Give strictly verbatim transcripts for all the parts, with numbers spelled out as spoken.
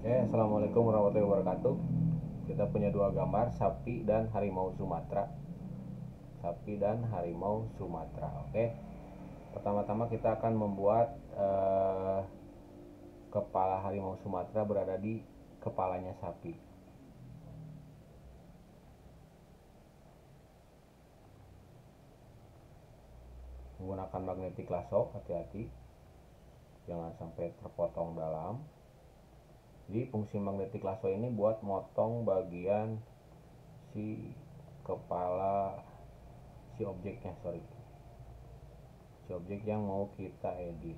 Oke, assalamualaikum warahmatullahi wabarakatuh. Kita punya dua gambar, sapi dan harimau Sumatera. Sapi dan harimau Sumatera. Oke. Pertama-tama kita akan membuat eh, kepala harimau Sumatera berada di kepalanya sapi. Menggunakan magnetic lasso, hati-hati. Jangan sampai terpotong dalam. Jadi fungsi magnetic lasso ini buat motong bagian si kepala si objeknya, sorry. Si objek yang mau kita edit.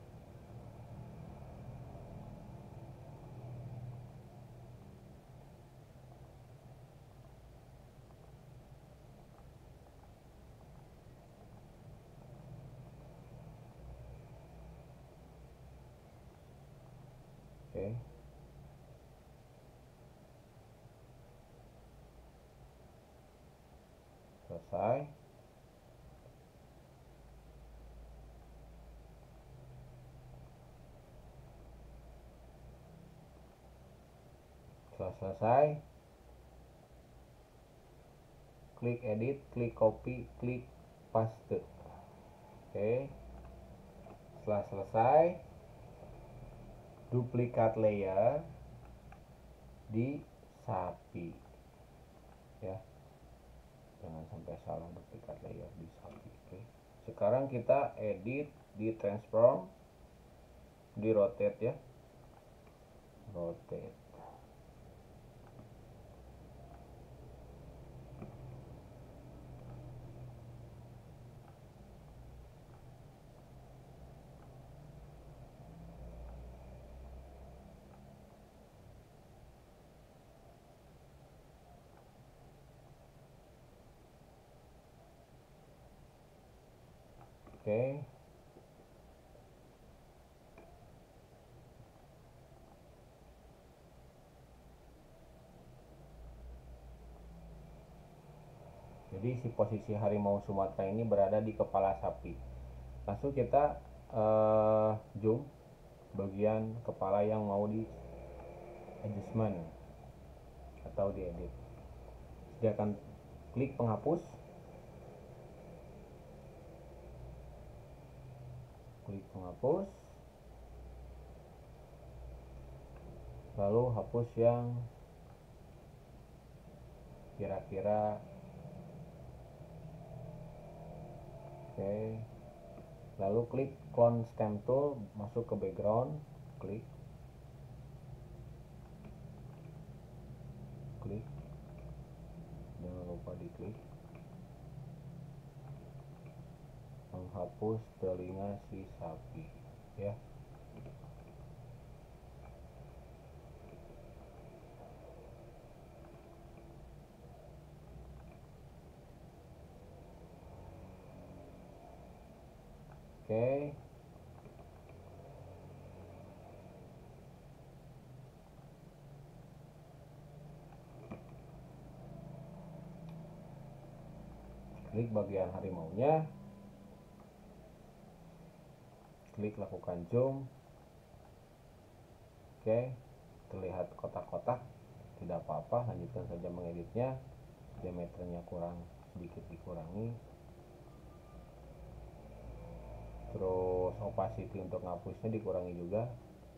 Oke. Selesai. Setelah selesai, klik edit, klik copy, klik paste. Oke. Setelah selesai, duplikat layer di sapi. Ya. Jangan sampai salah, duplikat layer di sapi. Oke. Sekarang kita edit di transform, di rotate ya. Rotate. Oke. Jadi si posisi harimau Sumatera ini berada di kepala sapi. Langsung kita uh, zoom bagian kepala yang mau di adjustment atau diedit. Dia akan klik penghapus, klik penghapus, lalu hapus yang kira-kira oke. Lalu klik clone stem tool, masuk ke background, klik klik jangan lupa diklik, menghapus telinga si sapi ya. Oke. Klik bagian harimaunya, klik lakukan zoom. Oke, terlihat kotak-kotak, tidak apa-apa, lanjutkan saja mengeditnya. Diameternya kurang, sedikit dikurangi. Terus opacity untuk ngapusnya dikurangi juga.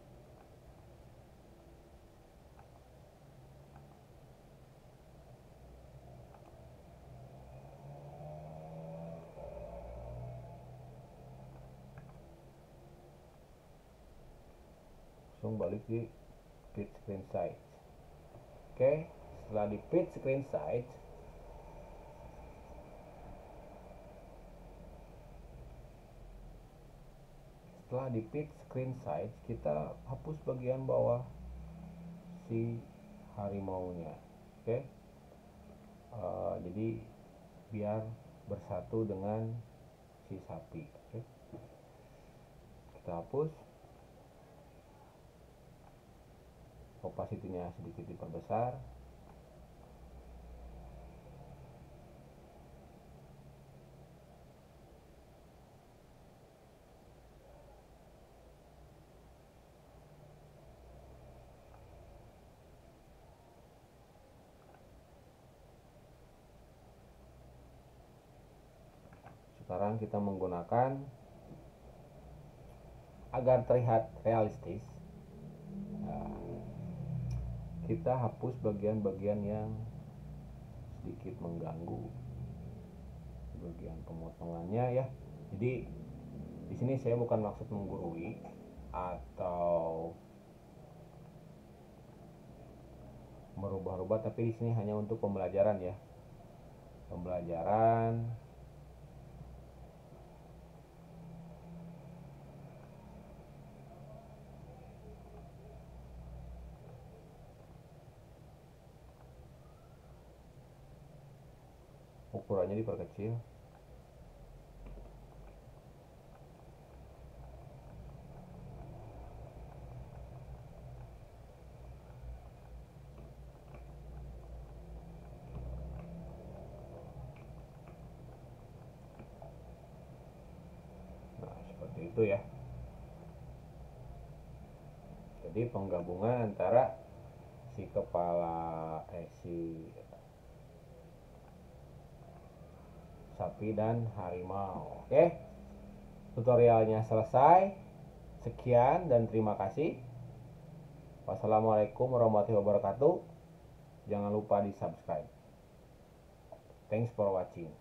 Langsung balik di split screen size. Oke, setelah di split screen size, setelah di split screen size kita hapus bagian bawah si harimaunya. Oke. Uh, jadi biar bersatu dengan si sapi. Oke. Kita hapus. Opacity-nya sedikit diperbesar. sekarang kita menggunakan, agar terlihat realistis, nah, kita hapus bagian-bagian yang sedikit mengganggu, bagian pemotongannya ya. Jadi di sini saya bukan maksud menggurui atau merubah-rubah, tapi di sini hanya untuk pembelajaran ya, pembelajaran. Ukurannya diperkecil. Nah, seperti itu ya. Jadi penggabungan antara si kepala eh si sapi dan harimau. Oke, tutorialnya selesai. Sekian dan terima kasih. Wassalamualaikum warahmatullahi wabarakatuh. Jangan lupa di subscribe. Thanks for watching.